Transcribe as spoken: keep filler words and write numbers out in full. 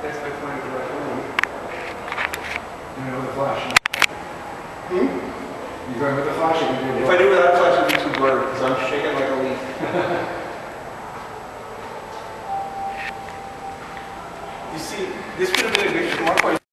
That's my point of the right one. You know, with the flash. Hmm? You going with the flash? You can do If I do it without flash, it'll be too blurry because I'm shaking like a leaf. You see, this could have been a good, from our point